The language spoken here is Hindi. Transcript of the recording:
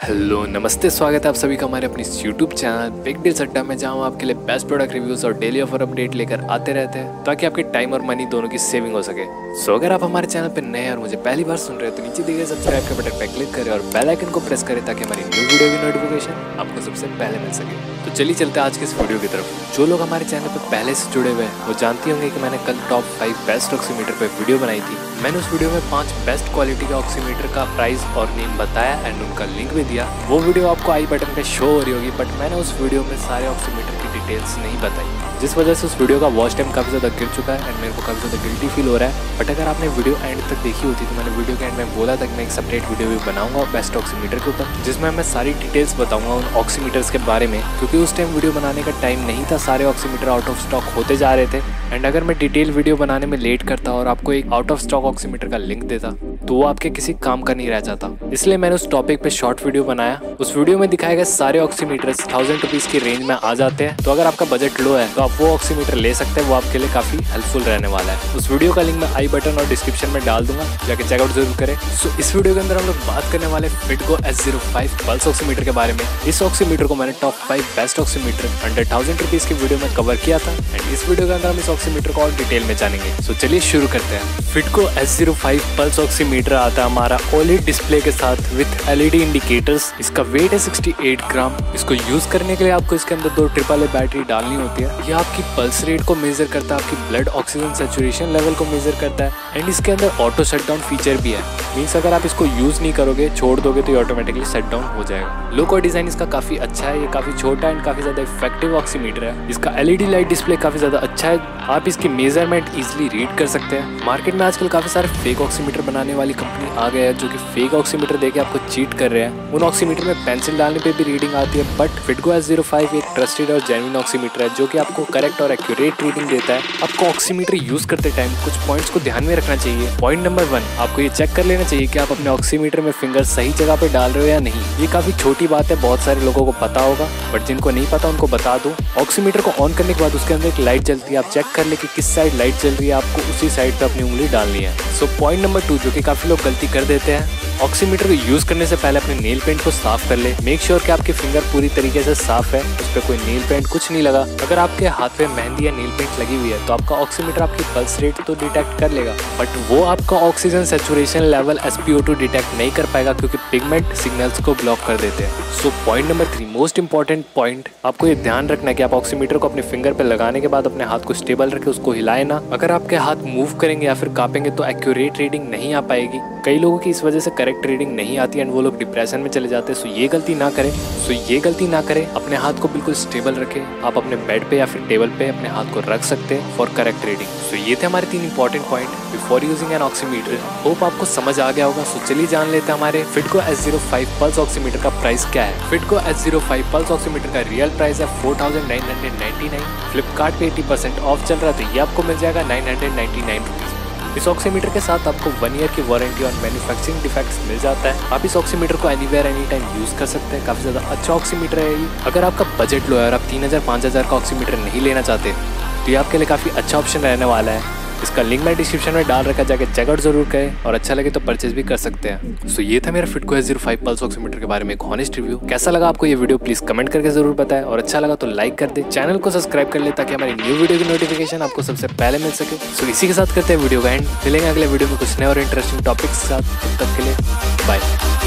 हेलो नमस्ते, स्वागत है आप सभी का हमारे अपनी YouTube चैनल बिग डील्स अड्डा में, जहां हम आपके लिए बेस्ट प्रोडक्ट रिव्यूज और डेली ऑफर अपडेट लेकर आते रहते हैं ताकि आपके टाइम और मनी दोनों की सेविंग हो सके। सो अगर आप हमारे चैनल पर नए और मुझे पहली बार सुन रहे हैं तो नीचे दिए गए सब्सक्राइब के बटन पर क्लिक करें और बेल आइकन को प्रेस करें ताकि हमारी न्यू वीडियो की नोटिफिकेशन आपको सबसे पहले मिल सके। तो चलिए चलते हैं आज के इस वीडियो की तरफ। जो लोग हमारे चैनल पर पहले से जुड़े हुए हैं वो जानते होंगे कि मैंने कल टॉप 5 बेस्ट ऑक्सीमीटर पे वीडियो बनाई थी। मैंने उस वीडियो में 5 बेस्ट क्वालिटी का ऑक्सीमीटर का प्राइस और नेम बताया एंड उनका लिंक भी दिया। वो वीडियो आपको आई बटन पे शो हो रही होगी, बट मैंने उस वीडियो में सारे ऑक्सीमीटर की डिटेल्स नहीं बताई, जिस वजह से उस वीडियो का वॉच टाइम काफ़ी ज़्यादा गिर चुका है एंड मेरे को काफ़ी ज़्यादा गिल्टी फील हो रहा है। बट अगर आपने वीडियो एंड तक देखी होती तो मैंने वीडियो के एंड में बोला था कि मैं एक सेपरेट वीडियो भी बनाऊंगा बेस्ट ऑक्सीमीटर के ऊपर, जिसमें मैं सारी डिटेल्स बताऊंगा उन ऑक्सीमीटर्स के बारे में, क्योंकि उस टाइम वीडियो बनाने का टाइम नहीं था, सारे ऑक्सीमीटर आउट ऑफ स्टॉक होते जा रहे थे। एंड अगर मैं डिटेल वीडियो बनाने में लेट करता और आपको एक आउट ऑफ स्टॉक ऑक्सीमीटर का लिंक देता तो वो आपके किसी काम का नहीं रह जाता। इसलिए मैंने उस टॉपिक पे शॉर्ट वीडियो बनाया। उस वीडियो में दिखाए गए सारे ऑक्सीमीटर्स 1000 रुपीज़ की रेंज में आ जाते हैं। तो अगर आपका बजट लो है तो आप वो ऑक्सीमीटर ले सकते हैं, वो आपके लिए काफ़ी हेल्पफुल रहने वाला है। उस वीडियो का लिंक मैं आई बटन और डिस्क्रिप्शन में डाल दूंगा, जाके चेकआउट जरूर करें। सो इस वीडियो के अंदर हम लोग बात करने वाले फिटको S05 पल्स ऑक्सीमीटर के बारे में। इस ऑक्सीमीटर को मैंने top 5 best oximeter under 1000 rupees की वीडियो में कवर किया था एंड इस वीडियो के अंदर हम इस ऑक्सीमीटर को और डिटेल में जानेंगे। सो चलिए शुरू करते हैं। फिटको S05 पल्स ऑक्सीमीटर आता है हमारा OLED डिस्प्ले के साथ विथ LED इंडिकेटर्स। इसका वेट है 68 ग्राम। इसको यूज करने के लिए आपको इसके अंदर 2 AAA बैटरी डालनी होती है। यह आपकी पल्स रेट को मेजर करता है, आपकी ब्लड ऑक्सीजन सैचुरेशन लेवल को मेजर करता है एंड इसके अंदर ऑटो शटडाउन फीचर भी है। मीन्स अगर आप इसको यूज नहीं करोगे, छोड़ दोगे तो ये ऑटोमेटिकली शटडाउन हो जाएगा। लुक और डिजाइन इसका काफी अच्छा है। ये काफी छोटा एंड काफी ज्यादा इफेक्टिव ऑक्सीमीटर है। इसका LED लाइट डिस्प्ले काफी ज्यादा अच्छा है। आप इसकी मेजरमेंट इजिली रीड कर सकते हैं। मार्केट में आजकल काफी सारे फेक ऑक्सीमीटर बनाने वाली कंपनी आ गए हैं जो कि फेक ऑक्सीमीटर देके आपको चीट कर रहे हैं। उन ऑक्सीमीटर में पेंसिल डालने पे भी रीडिंग आती है, बट फिटको S05 एक ट्रस्टेड और जेन्युइन ऑक्सीमीटर है जो कि आपको करेक्ट और एक्यूरेट रीडिंग देता है। आपको ऑक्सीमीटर यूज करते टाइम कुछ पॉइंट्स को ध्यान में रखना चाहिए। पॉइंट नंबर 1, आपको ये चेक कर लेना चाहिए कि आप अपने ऑक्सीमीटर में फिंगर सही जगह पे डाल रहे हो या नहीं। ये काफी छोटी बात है, बहुत सारे लोगों को पता होगा, बट जिनको नहीं पता उनको बता दो। ऑक्सीमीटर को ऑन करने के बाद उसके अंदर एक लाइट जलती है। आप चेक कर ले कि किस साइड लाइट जल रही है, आपको उसी साइड पे अपनी उंगली डालनी है। सो पॉइंट नंबर 2, जो कि काफी लोग गलती कर देते हैं, ऑक्सीमीटर को यूज करने से पहले अपने नेल पेंट को साफ कर ले। मेक श्योर कि आपके फिंगर पूरी तरीके से साफ है, उस पर कोई नेल पेंट कुछ नहीं लगा। अगर आपके हाथ पे मेहंदी या नेल पेंट लगी हुई है तो आपका ऑक्सीमीटर आपकी पल्स रेट तो डिटेक्ट कर लेगा, बट वो आपका oxygen saturation level SpO2 detect नहीं कर पाएगा, क्योंकि पिगमेंट सिग्नल्स को ब्लॉक कर देते हैं। So point number 3, most important point, आपको ये ध्यान रखना है कि आप ऑक्सीमीटर को अपने फिंगर पे लगाने के बाद अपने हाथ को स्टेबल रखें, उसको हिलाए ना। अगर आपके हाथ मूव करेंगे या फिर कांपेंगे तो एक्यूरेट रीडिंग नहीं आ पाएगी। कई लोगों की इस वजह से करेक्ट रीडिंग नहीं आती एंड वो लोग डिप्रेशन में चले जाते हैं। सो ये गलती ना करें। अपने हाथ को बिल्कुल स्टेबल रखें। आप अपने बेड पे या फिर टेबल पे अपने हाथ को रख सकते हैं फॉर करेक्ट रीडिंग। सो ये थे हमारे 3 important point before using an oximeter. Hope आपको समझ आ गया होगा। सो चलिए जान लेते हैं हमारे फिटको S05 पल्स ऑक्सीमीटर का प्राइस क्या है। फिटको S05 पल्स ऑक्सीमीटर का रियल प्राइस है 4999। फ्लिपकार्ट पे 80% ऑफ चल रहा था, ये आपको मिल जाएगा 999 रुपीज़। इस ऑक्सीमीटर के साथ आपको 1 ईयर की वारंटी और मैन्युफैक्चरिंग डिफेक्ट्स मिल जाता है। आप इस ऑक्सीमीटर को एनीवेयर एनी टाइम यूज कर सकते हैं। काफी ज्यादा अच्छा ऑक्सीमीटर है ये। अगर आपका बजट लो है और आप 3000-5000 का ऑक्सीमीटर नहीं लेना चाहते तो ये आपके लिए काफी अच्छा ऑप्शन रहने वाला है। इसका लिंक मैं डिस्क्रिप्शन में डाल रखा, जाके चेकआउट जरूर करें और अच्छा लगे तो परचेज भी कर सकते हैं। सो ये था मेरा फिटको S05 पल्स ऑक्सीमीटर के बारे में एक हॉनेस्ट रिव्यू। कैसा लगा आपको ये वीडियो प्लीज कमेंट करके जरूर बताएं और अच्छा लगा तो लाइक कर दे, चैनल को सब्सक्राइब कर ले ताकि हमारी न्यू वीडियो की नोटिफिकेशन आपको सबसे पहले मिल सके। सो इसी के साथ करते हैं वीडियो का एंड। मिलेंगे अगले वीडियो में कुछ नए और इंटरेस्टिंग टॉपिक्स के साथ। तब तक के लिए बाय।